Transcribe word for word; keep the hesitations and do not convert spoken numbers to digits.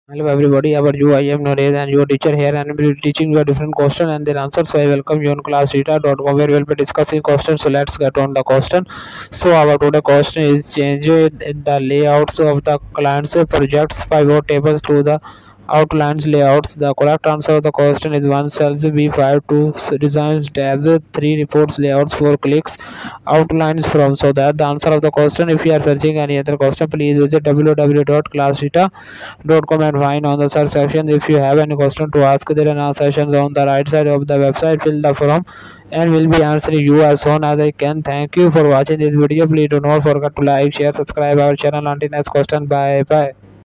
Hello everybody, how are you? I am Naresh and your teacher here, and we will be teaching you a different question and their answers. So I welcome you on class data dot com where we will be discussing questions. So let's get on the question. So our today question is change in the layouts of the client's projects pivot tables to the outlines layouts. The correct answer of the question is one cells B five, two designs tabs, three reports layouts, four clicks outlines from. So that the answer of the question. If you are searching any other question, please visit w w w dot class data dot com and find on the search section. If you have any question to ask, there are sessions on the right side of the website. Fill the form and will be answering you as soon as I can. Thank you for watching this video. Please do not forget to like, share, subscribe our channel. Until next question, bye bye.